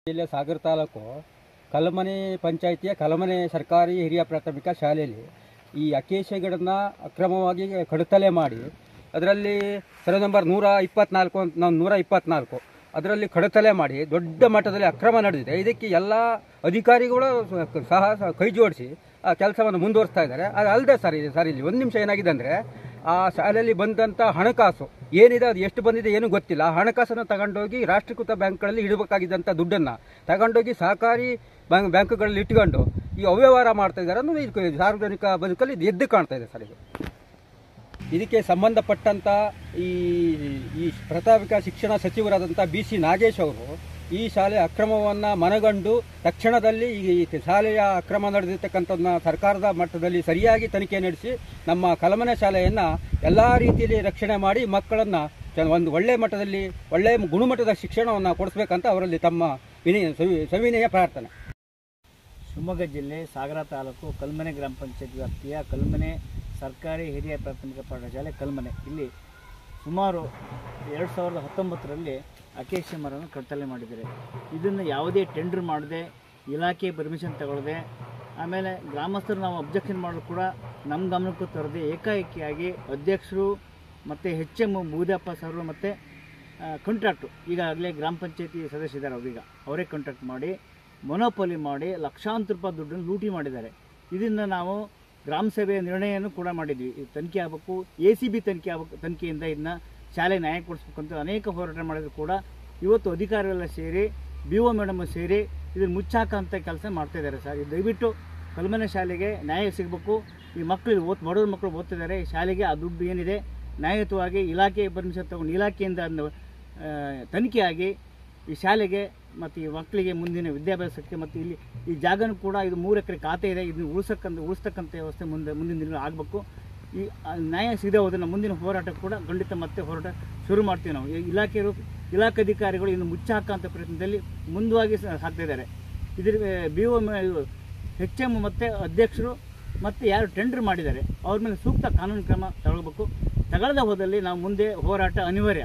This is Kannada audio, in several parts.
ಜಿಲ್ಲೆ ಸಾಗರ ತಾಲೂಕು ಕಲ್ಮನೆ ಪಂಚಾಯಿತಿಯ ಕಲ್ಮನೆ ಸರ್ಕಾರಿ ಹಿರಿಯ ಪ್ರಾಥಮಿಕ ಶಾಲೆಯಲ್ಲಿ ಈ ಅಕೇಶಿಯಾ ಗಿಡನ ಅಕ್ರಮವಾಗಿ ಕಡಿತಲೆ ಮಾಡಿ ಅದರಲ್ಲಿ ಸರ್ವೆ ನಂಬರ್ 124 ಅದರಲ್ಲಿ ಕಡಿತಲೆ ಮಾಡಿ ದೊಡ್ಡ ಮಟ್ಟದಲ್ಲಿ ಅಕ್ರಮ ನಡೆದಿದೆ. ಇದಕ್ಕೆ ಎಲ್ಲ ಅಧಿಕಾರಿಗಳು ಸಹ ಕೈ ಜೋಡಿಸಿ ಆ ಕೆಲಸವನ್ನು ಮುಂದುವರಿಸ್ತಾ ಇದ್ದಾರೆ. ಅದು ಅಲ್ಲದೆ ಸರ್ ಇಲ್ಲಿ ಒಂದು ನಿಮಿಷ ಏನಾಗಿದೆ ಅಂದರೆ, ಆ ಶಾಲೆಯಲ್ಲಿ ಬಂದಂಥ ಹಣಕಾಸು ಏನಿದೆ ಅದು ಎಷ್ಟು ಬಂದಿದೆ ಏನೂ ಗೊತ್ತಿಲ್ಲ. ಹಣಕಾಸನ್ನು ತಗೊಂಡೋಗಿ ರಾಷ್ಟ್ರೀಕೃತ ಬ್ಯಾಂಕ್ಗಳಲ್ಲಿ ಇಡಬೇಕಾಗಿದ್ದಂಥ ದುಡ್ಡನ್ನು ತಗೊಂಡೋಗಿ ಸಹಕಾರಿ ಬ್ಯಾಂಕ್ಗಳಲ್ಲಿ ಇಟ್ಕೊಂಡು ಈ ಅವ್ಯವಹಾರ ಮಾಡ್ತಾ ಇದ್ದಾರೆ ಅನ್ನೋದು ಇದು ಸಾರ್ವಜನಿಕ ಬದುಕಲ್ಲಿ ಇದು ಎದ್ದು ಕಾಣ್ತಾ ಇದೆ ಸರ್. ಇದಕ್ಕೆ ಸಂಬಂಧಪಟ್ಟಂಥ ಈ ಪ್ರಾಥಮಿಕ ಶಿಕ್ಷಣ ಸಚಿವರಾದಂಥ BC ನಾಗೇಶ್ ಅವರು ಈ ಶಾಲೆ ಅಕ್ರಮವನ್ನು ಮನಗಂಡು ತಕ್ಷಣದಲ್ಲಿ ಈ ಶಾಲೆಯ ಅಕ್ರಮ ನಡೆದಿರ್ತಕ್ಕಂಥದ್ದನ್ನ ಸರ್ಕಾರದ ಮಟ್ಟದಲ್ಲಿ ಸರಿಯಾಗಿ ತನಿಖೆ ನಡೆಸಿ ನಮ್ಮ ಕಲ್ಮನೆ ಶಾಲೆಯನ್ನು ಎಲ್ಲ ರೀತಿಯಲ್ಲಿ ರಕ್ಷಣೆ ಮಾಡಿ ಮಕ್ಕಳನ್ನು ಒಂದು ಒಳ್ಳೆಯ ಮಟ್ಟದಲ್ಲಿ ಒಳ್ಳೆಯ ಗುಣಮಟ್ಟದ ಶಿಕ್ಷಣವನ್ನು ಕೊಡಿಸ್ಬೇಕಂತ ಅವರಲ್ಲಿ ತಮ್ಮ ಸವಿನಯ ಪ್ರಾರ್ಥನೆ. ಶಿವಮೊಗ್ಗ ಜಿಲ್ಲೆ ಸಾಗರ ತಾಲೂಕು ಕಲ್ಮನೆ ಗ್ರಾಮ ಪಂಚಾಯತ್ ವ್ಯಾಪ್ತಿಯ ಕಲ್ಮನೆ ಸರ್ಕಾರಿ ಹಿರಿಯ ಪ್ರಾಥಮಿಕ ಪಾಠಶಾಲೆ ಕಲ್ಮನೆ. ಇಲ್ಲಿ ಸುಮಾರು 2019ರಲ್ಲಿ ಅಕೇಶಿಯಾ ಮರವನ್ನು ಕಡಿತಲೆ ಮಾಡಿದ್ದಾರೆ. ಇದನ್ನು ಯಾವುದೇ ಟೆಂಡರ್ ಮಾಡದೆ, ಇಲಾಖೆ ಪರ್ಮಿಷನ್ ತಗೊಳ್ಳದೆ, ಆಮೇಲೆ ಗ್ರಾಮಸ್ಥರು ನಾವು ಅಬ್ಜೆಕ್ಷನ್ ಮಾಡಲು ಕೂಡ ನಮ್ಮ ಗಮನಕ್ಕೂ ತರದೆ ಏಕಾಏಕಿಯಾಗಿ ಅಧ್ಯಕ್ಷರು ಮತ್ತು HM ಬೂದಪ್ಪ ಸರ್ ಮತ್ತು ಕಾಂಟ್ರಾಕ್ಟು ಈಗಾಗಲೇ ಗ್ರಾಮ ಪಂಚಾಯತಿ ಸದಸ್ಯರಿದ್ದಾರೆ, ಅವರೀಗ ಅವರೇ ಕಾಂಟ್ರಾಕ್ಟ್ ಮಾಡಿ ಮೊನೋಪೊಲಿ ಮಾಡಿ ಲಕ್ಷಾಂತರ ರೂಪಾಯಿ ದುಡ್ಡನ್ನು ಲೂಟಿ ಮಾಡಿದ್ದಾರೆ. ಇದರಿಂದ ನಾವು ಗ್ರಾಮ ಸಭೆಯ ನಿರ್ಣಯನೂ ಕೂಡ ಮಾಡಿದ್ವಿ. ಇದು ತನಿಖೆ ಆಗಬೇಕು, ACB ತನಿಖೆಯಿಂದ ಇದನ್ನ ಶಾಲೆ ನ್ಯಾಯ ಕೊಡಿಸ್ಬೇಕು ಅಂತ ಅನೇಕ ಹೋರಾಟ ಮಾಡಿದ್ರು ಕೂಡ ಇವತ್ತು ಅಧಿಕಾರಿಗಳೆಲ್ಲ ಸೇರಿ BO ಮೇಡಮ್ ಸೇರಿ ಇದನ್ನು ಮುಚ್ಚಾಕಂತ ಕೆಲಸ ಮಾಡ್ತಾಯಿದ್ದಾರೆ ಸರ್. ಇದು ದಯವಿಟ್ಟು ಕಲ್ಮನೆ ಶಾಲೆಗೆ ನ್ಯಾಯ ಸಿಗಬೇಕು. ಈ ಮಕ್ಕಳು ಬಡವ್ರ ಮಕ್ಕಳು ಓದ್ತಿದ್ದಾರೆ, ಶಾಲೆಗೆ ಆ ದುಡ್ಡು ಏನಿದೆ ನ್ಯಾಯಯುತವಾಗಿ ಇಲಾಖೆ ಪರ್ಮಿಷನ್ ತಗೊಂಡು ಇಲಾಖೆಯಿಂದ ತನಿಖೆಯಾಗಿ ಈ ಶಾಲೆಗೆ ಮತ್ತು ಈ ಮಕ್ಕಳಿಗೆ ಮುಂದಿನ ವಿದ್ಯಾಭ್ಯಾಸಕ್ಕೆ ಮತ್ತು ಇಲ್ಲಿ ಈ ಜಾಗನೂ ಕೂಡ ಇದು 3 ಎಕರೆ ಖಾತೆ ಇದೆ, ಇದನ್ನು ಉಳಿಸ್ತಕ್ಕಂಥ ವ್ಯವಸ್ಥೆ ಮುಂದಿನ ದಿನ ಆಗಬೇಕು. ಈ ನ್ಯಾಯ ಸಿಗದೆ ಹೋದ್ರೆ ಮುಂದಿನ ಹೋರಾಟ ಕೂಡ ಖಂಡಿತ ಮತ್ತೆ ಹೋರಾಟ ಶುರು ಮಾಡ್ತೀವಿ ನಾವು. ಇಲಾಖಾಧಿಕಾರಿಗಳು ಇನ್ನು ಮುಚ್ಚಾಕಂಥ ಪ್ರಯತ್ನದಲ್ಲಿ ಮುಂದುವಾಗಿ ಸಾಗ್ತಾ ಇದ್ದಾರೆ. ಇದ್ರ BO HM ಮತ್ತು ಅಧ್ಯಕ್ಷರು ಮತ್ತು ಯಾರು ಟೆಂಡರ್ ಮಾಡಿದ್ದಾರೆ ಅವ್ರ ಮೇಲೆ ಸೂಕ್ತ ಕಾನೂನು ಕ್ರಮ ತಗೊಳ್ಬೇಕು. ತಗೊಳ್ಳದೆ ಹೋದಲ್ಲಿ ನಾವು ಮುಂದೆ ಹೋರಾಟ ಅನಿವಾರ್ಯ.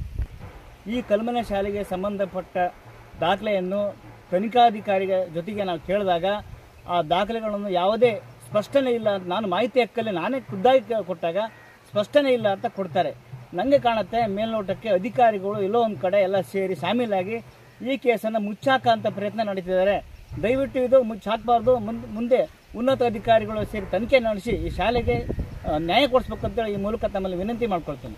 ಈ ಕಲ್ಮನೆ ಶಾಲೆಗೆ ಸಂಬಂಧಪಟ್ಟ ದಾಖಲೆಯನ್ನು ತನಿಖಾಧಿಕಾರಿಗಳ ಜೊತೆಗೆ ನಾವು ಕೇಳಿದಾಗ ಆ ದಾಖಲೆಗಳನ್ನು ಯಾವುದೇ ಸ್ಪಷ್ಟನೆ ಇಲ್ಲ ಅಂತ, ನಾನು ಮಾಹಿತಿ ಹಕ್ಕಲ್ಲಿ ನಾನೇ ಖುದ್ದಾಗಿ ಕೊಟ್ಟಾಗ ಸ್ಪಷ್ಟನೆ ಇಲ್ಲ ಅಂತ ಕೊಡ್ತಾರೆ. ನನಗೆ ಕಾಣುತ್ತೆ ಮೇಲ್ನೋಟಕ್ಕೆ ಅಧಿಕಾರಿಗಳು ಎಲ್ಲೋ ಒಂದು ಕಡೆ ಎಲ್ಲ ಸೇರಿ ಶಾಮೀಲಾಗಿ ಈ ಕೇಸನ್ನು ಮುಚ್ಚಾಕಂಥ ಪ್ರಯತ್ನ ನಡೀತಿದ್ದಾರೆ. ದಯವಿಟ್ಟು ಇದು ಮುಚ್ಚಾಕಬಾರ್ದು. ಮುಂದೆ ಉನ್ನತ ಅಧಿಕಾರಿಗಳು ಸೇರಿ ತನಿಖೆ ನಡೆಸಿ ಈ ಶಾಲೆಗೆ ನ್ಯಾಯ ಕೊಡಿಸ್ಬೇಕಂತೇಳಿ ಈ ಮೂಲಕ ತಮ್ಮಲ್ಲಿ ವಿನಂತಿ ಮಾಡ್ಕೊಳ್ತೀನಿ.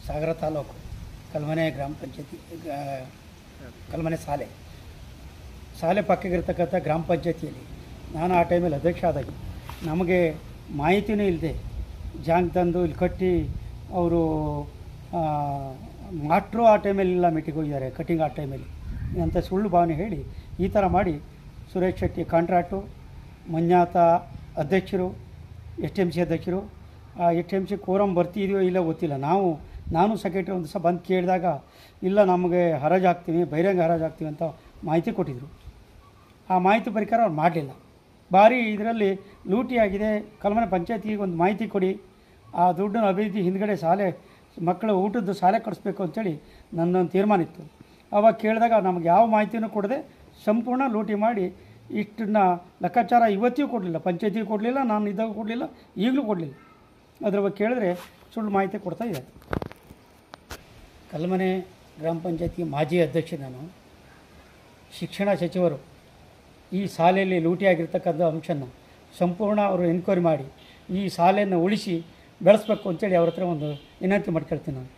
ಸಾಗರ ತಾಲೂಕು ಕಲ್ಮನೆ ಗ್ರಾಮ ಪಂಚಾಯತಿ ಕಲ್ಮನೆ ಶಾಲೆ ಪಕ್ಕಗಿರ್ತಕ್ಕಂಥ ಗ್ರಾಮ ಪಂಚಾಯತಿಯಲ್ಲಿ ನಾನು ಆ ಟೈಮಲ್ಲಿ ಅಧ್ಯಕ್ಷ ಆದಾಗಿ ನಮಗೆ ಮಾಹಿತಿಯೂ ಇಲ್ಲದೆ ಜಾಂಗ್ ತಂದು ಇಲ್ಲಿ ಕಟ್ಟಿ ಅವರು ಮಾಸ್ಟ್ರು ಆ ಟೈಮಲ್ಲಿ ಇಲ್ಲ ಮೀಟಿಂಗ್ ಹೋಗಿದ್ದಾರೆ ಕಟ್ಟಿಂಗ್ ಆ ಟೈಮಲ್ಲಿ ಅಂತ ಸುಳ್ಳು ಭಾವನೆ ಹೇಳಿ ಈ ಥರ ಮಾಡಿ ಸುರೇಶ್ ಶೆಟ್ಟಿ ಕಾಂಟ್ರಾಕ್ಟು ಮಂಜಾತ ಅಧ್ಯಕ್ಷರು STMC ಅಧ್ಯಕ್ಷರು STMC ಕೋರಮ್ ಬರ್ತಿದೆಯೋ ಇಲ್ಲ ಗೊತ್ತಿಲ್ಲ. ನಾನು ಸೆಕ್ರೆಟರಿ ಒಂದು ದಿವಸ ಬಂದು ಕೇಳಿದಾಗ ಇಲ್ಲ ನಮಗೆ ಹರಾಜು ಹಾಕ್ತೀವಿ ಬಹಿರಂಗ ಹರಾಜು ಹಾಕ್ತೀವಿ ಅಂತ ಮಾಹಿತಿ ಕೊಟ್ಟಿದ್ದರು. ಆ ಮಾಹಿತಿ ಪ್ರಕಾರ ಅವ್ರು ಮಾಡಲಿಲ್ಲ. ಭಾರಿ ಇದರಲ್ಲಿ ಲೂಟಿಯಾಗಿದೆ, ಕಲ್ಮನೆ ಪಂಚಾಯತಿಗೆ ಒಂದು ಮಾಹಿತಿ ಕೊಡಿ, ಆ ದುಡ್ಡನ್ನು ಅಭಿವೃದ್ಧಿ ಹಿಂದ್ಗಡೆ ಶಾಲೆ ಮಕ್ಕಳು ಊಟದ್ದು ಶಾಲೆ ಕಳಿಸ್ಬೇಕು ಅಂತೇಳಿ ನನ್ನೊಂದು ತೀರ್ಮಾನ ಇತ್ತು. ಆವಾಗ ಕೇಳಿದಾಗ ನಮಗೆ ಯಾವ ಮಾಹಿತಿಯೂ ಕೊಡದೆ ಸಂಪೂರ್ಣ ಲೂಟಿ ಮಾಡಿ ಇಷ್ಟನ್ನ ಲೆಕ್ಕಾಚಾರ ಇವತ್ತಿಗೂ ಕೊಡಲಿಲ್ಲ, ಪಂಚಾಯತಿಗೆ ಕೊಡಲಿಲ್ಲ, ನಾನು ಇದ್ದಾಗ ಕೊಡಲಿಲ್ಲ, ಈಗಲೂ ಕೊಡಲಿಲ್ಲ. ಅದ್ರ ಬಗ್ಗೆ ಕೇಳಿದ್ರೆ ಸುಳ್ಳು ಮಾಹಿತಿ ಕೊಡ್ತಾ ಇದೆ. ಕಲ್ಮನೆ ಗ್ರಾಮ ಪಂಚಾಯತಿ ಮಾಜಿ ಅಧ್ಯಕ್ಷ ನಾನು. ಶಿಕ್ಷಣ ಸಚಿವರು ಈ ಶಾಲೆಯಲ್ಲಿ ಲೂಟಿಯಾಗಿರ್ತಕ್ಕಂಥ ಅಂಶನ ಸಂಪೂರ್ಣ ಅವರು ಎನ್ಕ್ವೈರಿ ಮಾಡಿ ಈ ಶಾಲೆಯನ್ನು ಉಳಿಸಿ ಬೆಳೆಸಬೇಕು ಅಂತೇಳಿ ಅವ್ರ ಹತ್ರ ಒಂದು ವಿನಂತಿ ಮಾಡ್ಕೊಳ್ತೀನಿ ನಾನು.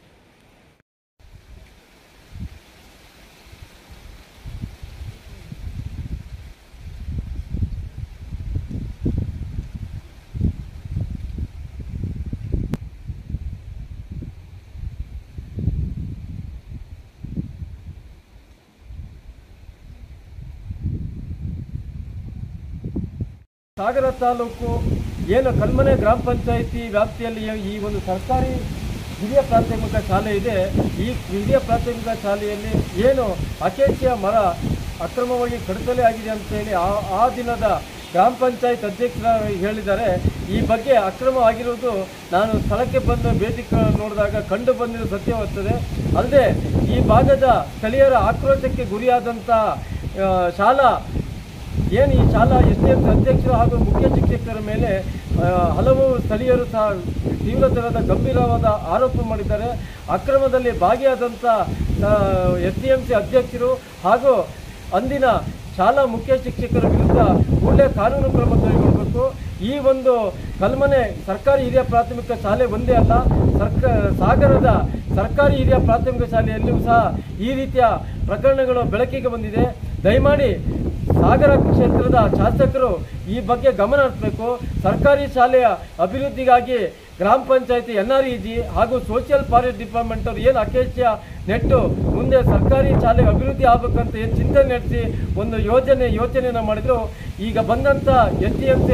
ಸಾಗರ ತಾಲೂಕು ಏನು ಕಲ್ಮನೆ ಗ್ರಾಮ ಪಂಚಾಯಿತಿ ವ್ಯಾಪ್ತಿಯಲ್ಲಿ ಈ ಒಂದು ಸರ್ಕಾರಿ ಹಿರಿಯ ಪ್ರಾಥಮಿಕ ಶಾಲೆ ಇದೆ. ಈ ಹಿರಿಯ ಪ್ರಾಥಮಿಕ ಶಾಲೆಯಲ್ಲಿ ಏನು ಅಕೇಶಿಯ ಮರ ಅಕ್ರಮವಾಗಿ ಕಡಿತಲೇ ಆಗಿದೆ ಅಂತೇಳಿ ಆ ದಿನದ ಗ್ರಾಮ ಪಂಚಾಯತ್ ಅಧ್ಯಕ್ಷರು ಹೇಳಿದ್ದಾರೆ. ಈ ಬಗ್ಗೆ ಅಕ್ರಮ ಆಗಿರುವುದು ನಾನು ಸ್ಥಳಕ್ಕೆ ಬಂದು ಭೇಟಿ ನೋಡಿದಾಗ ಕಂಡು ಬಂದಿರೋ ಸತ್ಯವಾಗ್ತದೆ. ಅಲ್ಲದೆ ಈ ಭಾಗದ ಸ್ಥಳೀಯರ ಆಕ್ರೋಶಕ್ಕೆ ಗುರಿಯಾದಂಥ ಶಾಲಾ ಏನು ಈ ಶಾಲಾ STMC ಅಧ್ಯಕ್ಷರು ಹಾಗೂ ಮುಖ್ಯ ಶಿಕ್ಷಕರ ಮೇಲೆ ಹಲವು ಸ್ಥಳೀಯರು ಸಹ ತೀವ್ರತರದ ಗಂಭೀರವಾದ ಆರೋಪ ಮಾಡಿದ್ದಾರೆ. ಅಕ್ರಮದಲ್ಲಿ ಭಾಗಿಯಾದಂಥ STMC ಅಧ್ಯಕ್ಷರು ಹಾಗೂ ಅಂದಿನ ಶಾಲಾ ಮುಖ್ಯ ಶಿಕ್ಷಕರ ವಿರುದ್ಧ ಕೂಡಲೇ ಕಾನೂನು ಕ್ರಮ ಕೈಗೊಳ್ಳಬೇಕು. ಈ ಒಂದು ಕಲ್ಮನೆ ಸರ್ಕಾರಿ ಹಿರಿಯ ಪ್ರಾಥಮಿಕ ಶಾಲೆ ಒಂದೇ ಅಲ್ಲ, ಸಾಗರದ ಸರ್ಕಾರಿ ಹಿರಿಯ ಪ್ರಾಥಮಿಕ ಶಾಲೆಯಲ್ಲಿಯೂ ಸಹ ಈ ರೀತಿಯ ಪ್ರಕರಣಗಳು ಬೆಳಕಿಗೆ ಬಂದಿದೆ. ದಯಮಾಡಿ ಸಾಗರ ಕ್ಷೇತ್ರದ ಶಾಸಕರು ಈ ಬಗ್ಗೆ ಗಮನ ಹರಿಸಬೇಕು. ಸರ್ಕಾರಿ ಶಾಲೆಯ ಅಭಿವೃದ್ಧಿಗಾಗಿ ಗ್ರಾಮ ಪಂಚಾಯತಿ NREG ಹಾಗೂ ಸೋಷಿಯಲ್ ಫಾರೆಸ್ಟ್ ಡಿಪಾರ್ಟ್ಮೆಂಟ್ ಅವರು ಏನು ಅಕೇಶಿಯ ನೆಟ್ಟು ಮುಂದೆ ಸರ್ಕಾರಿ ಶಾಲೆ ಅಭಿವೃದ್ಧಿ ಆಗಬೇಕಂತ ಏನು ಚಿಂತನೆ ನಡೆಸಿ ಒಂದು ಯೋಚನೆಯನ್ನು ಮಾಡಿದ್ರು. ಈಗ ಬಂದಂಥ STMC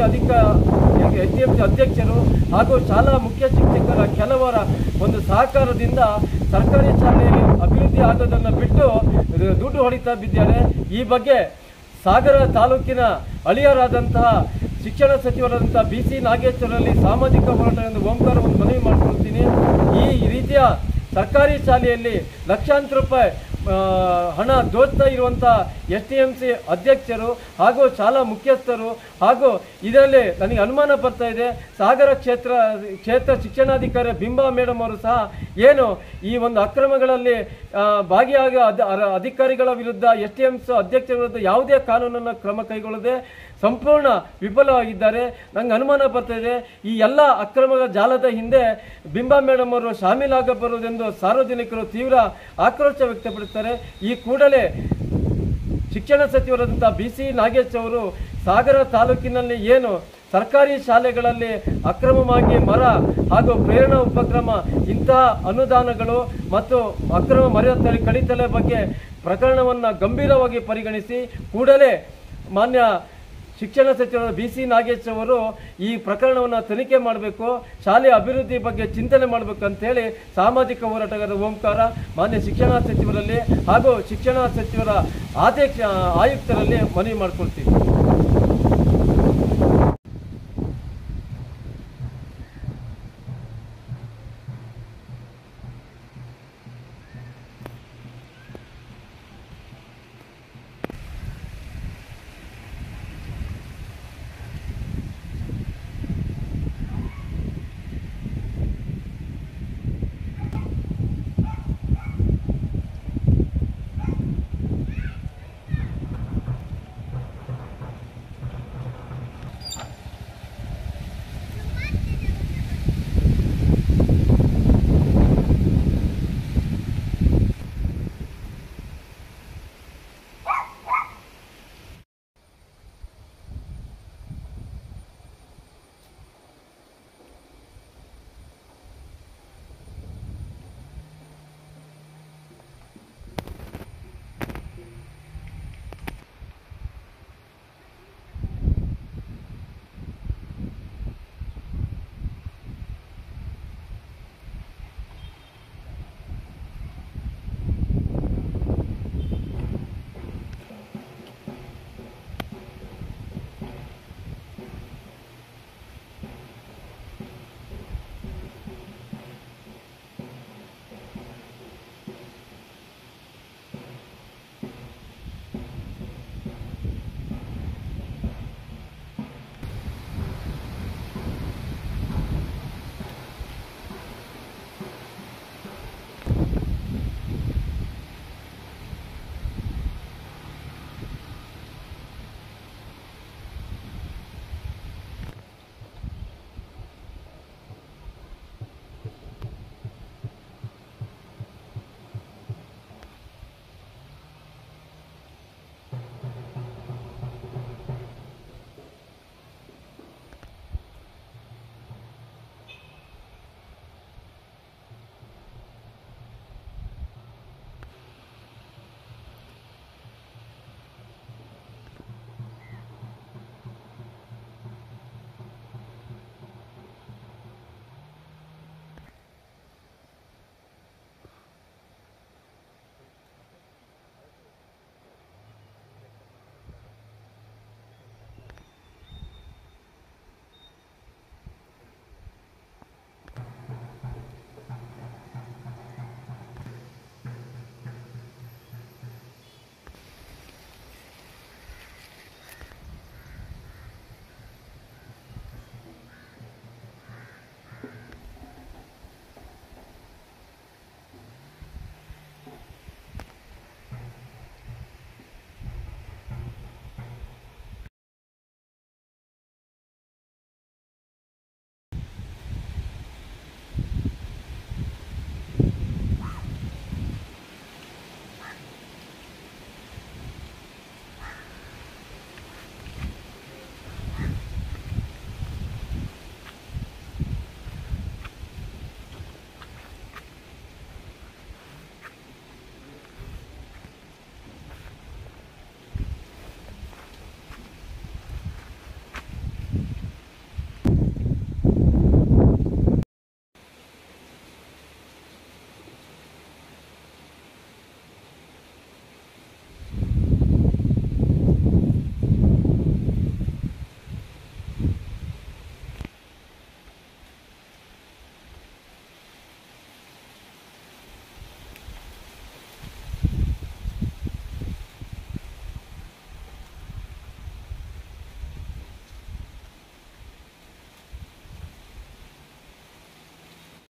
ಅಧ್ಯಕ್ಷರು ಹಾಗೂ ಶಾಲಾ ಮುಖ್ಯ ಶಿಕ್ಷಕರ ಕೆಲವರ ಒಂದು ಸಹಕಾರದಿಂದ ಸರ್ಕಾರಿ ಶಾಲೆಯಲ್ಲಿ ಅಭಿವೃದ್ಧಿ ಆಗೋದನ್ನು ಬಿಟ್ಟು ದುಡ್ಡು ಹೊಡಿತಾ ಬಿದ್ದಾರೆ. ಈ ಬಗ್ಗೆ ಸಾಗರ ತಾಲೂಕಿನ ಅಳಿಯರಾದಂತಹ ಶಿಕ್ಷಣ ಸಚಿವರಾದಂತಹ BC ನಾಗೇಶ್ವರಲ್ಲಿ ಸಾಮಾಜಿಕ ಹೋರಾಟದಿಂದ ಓಂಕಾರ ಒಂದು ಮನವಿ ಮಾಡಿಕೊಳ್ತೀನಿ. ಈ ರೀತಿಯ ಸರ್ಕಾರಿ ಶಾಲೆಯಲ್ಲಿ ಲಕ್ಷಾಂತರ ರೂಪಾಯಿ ಹಣ ದೋಚ್ತಾ ಇರುವಂಥ STMC ಅಧ್ಯಕ್ಷರು ಹಾಗೂ ಶಾಲಾ ಮುಖ್ಯಸ್ಥರು ಹಾಗೂ ಇದರಲ್ಲಿ ನನಗೆ ಅನುಮಾನ ಬರ್ತಾ ಇದೆ ಸಾಗರ ಕ್ಷೇತ್ರ ಶಿಕ್ಷಣಾಧಿಕಾರಿ ಬಿಂಬಾ ಮೇಡಮ್ ಅವರು ಸಹ ಏನು ಈ ಒಂದು ಅಕ್ರಮಗಳಲ್ಲಿ ಭಾಗಿಯಾಗ ಅಧಿಕಾರಿಗಳ ವಿರುದ್ಧ STMC ಅಧ್ಯಕ್ಷರ ವಿರುದ್ಧ ಯಾವುದೇ ಕಾನೂನನ್ನು ಕ್ರಮ ಕೈಗೊಳ್ಳದೆ ಸಂಪೂರ್ಣ ವಿಫಲವಾಗಿದ್ದಾರೆ. ನಂಗೆ ಅನುಮಾನ ಬರ್ತಾ ಇದೆ ಈ ಎಲ್ಲ ಅಕ್ರಮಗಳ ಜಾಲದ ಹಿಂದೆ ಬಿಂಬಾ ಮೇಡಮ್ ಅವರು ಶಾಮೀಲಾಗಬರುವುದೆಂದು ಸಾರ್ವಜನಿಕರು ತೀವ್ರ ಆಕ್ರೋಶ ವ್ಯಕ್ತಪಡಿಸುತ್ತಾರೆ. ಈ ಕೂಡಲೇ ಶಿಕ್ಷಣ ಸಚಿವರಾದಂಥ BC ನಾಗೇಶ್ ಅವರು ಸಾಗರ ತಾಲೂಕಿನಲ್ಲಿ ಏನು ಸರ್ಕಾರಿ ಶಾಲೆಗಳಲ್ಲಿ ಅಕ್ರಮವಾಗಿ ಮರ ಹಾಗೂ ಪ್ರೇರಣಾ ಉಪಕ್ರಮ ಇಂತಹ ಅನುದಾನಗಳು ಮತ್ತು ಅಕ್ರಮ ಮರ ಕಡಿತಲೆ ಬಗ್ಗೆ ಪ್ರಕರಣವನ್ನು ಗಂಭೀರವಾಗಿ ಪರಿಗಣಿಸಿ ಕೂಡಲೇ ಮಾನ್ಯ ಶಿಕ್ಷಣ ಸಚಿವರಾದ BC ನಾಗೇಶ್ ಅವರು ಈ ಪ್ರಕರಣವನ್ನು ತನಿಖೆ ಮಾಡಬೇಕು, ಶಾಲೆಯ ಅಭಿವೃದ್ಧಿ ಬಗ್ಗೆ ಚಿಂತನೆ ಮಾಡಬೇಕಂತೇಳಿ ಸಾಮಾಜಿಕ ಹೋರಾಟಗಾರ ಓಂಕಾರ ಮಾನ್ಯ ಶಿಕ್ಷಣ ಸಚಿವರಲ್ಲಿ ಹಾಗೂ ಶಿಕ್ಷಣ ಸಚಿವರ ಆಯುಕ್ತರಲ್ಲಿ ಮನವಿ ಮಾಡಿಕೊಳ್ತೀವಿ.